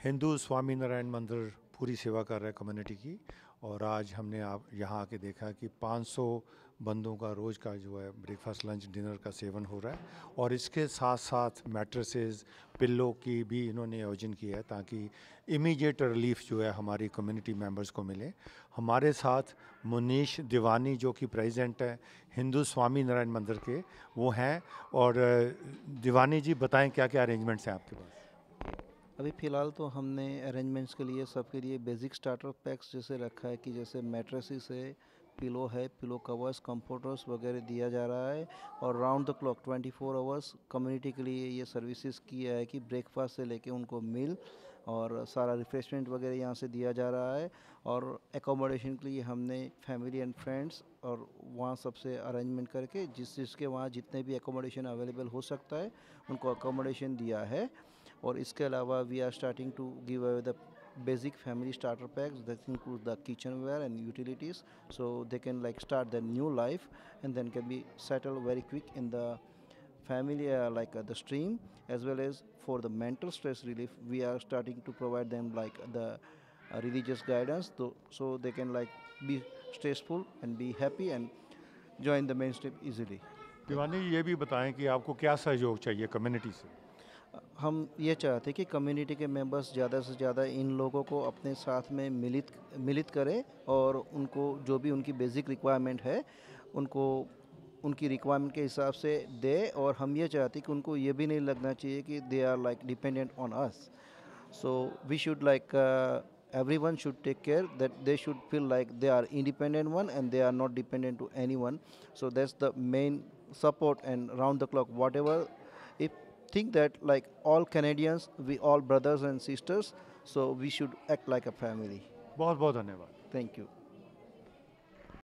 हिंदू स्वामीनारायण मंदिर पूरी सेवा कर रहा है कम्युनिटी की। और आज हमने आप यहाँ आके देखा कि 500 बंदों का रोज़ का जो है ब्रेकफास्ट लंच डिनर का सेवन हो रहा है। और इसके साथ साथ मैट्रेसेस पिल्लो की भी इन्होंने आयोजन किया है ताकि इमीडिएट रिलीफ जो है हमारी कम्युनिटी मेंबर्स को मिले। हमारे साथ मुनीश दीवानी जो कि प्रेसिडेंट है हिंदू स्वामी नारायण मंदिर के, वो हैं। और दीवानी जी बताएं क्या क्या अरेंजमेंट्स हैं आपके पास। अभी फ़िलहाल तो हमने अरेंजमेंट्स के लिए सबके लिए बेसिक स्टार्टर पैक्स जैसे रखा है कि जैसे मैट्रेसेस है, पिलो कवर्स, कंफर्टर्स वगैरह दिया जा रहा है। और round the clock 24 hours community के लिए ये सर्विसेज किया है कि ब्रेकफास्ट से लेके उनको मील और सारा रिफ्रेशमेंट वगैरह यहाँ से दिया जा रहा है। और एकोमोडेशन के लिए हमने फैमिली एंड फ्रेंड्स और वहाँ सबसे अरेंजमेंट करके जिसके वहाँ जितने भी एकोमोडेशन अवेलेबल हो सकता है उनको अकोमोडेशन दिया है। और इसके अलावा we are starting to give away the basic family starter packs that include the kitchenware and utilities, so they can like start their new life and then can be settled very quick in the family the stream. As well as for the mental stress relief, we are starting to provide them like the religious guidance so they can like be stressful and be happy and join the mainstream easily. दीवानी जी ये भी बताएं कि आपको क्या सहयोग चाहिए कम्युनिटी से। हम ये चाहते हैं कि कम्युनिटी के मेंबर्स ज़्यादा से ज़्यादा इन लोगों को अपने साथ में मिलित करें और उनको जो भी उनकी बेसिक रिक्वायरमेंट है उनको उनकी रिक्वायरमेंट के हिसाब से दे। और हम ये चाहते हैं कि उनको ये भी नहीं लगना चाहिए कि they are like dependent on us. So we should like everyone should take care that they should feel like they are independent one and they are not dependent to anyone. So that's the main support and round the clock whatever. If think that like all Canadians, we all brothers and sisters, so we should act like a family. बहुत बहुत धन्यवाद। Thank you.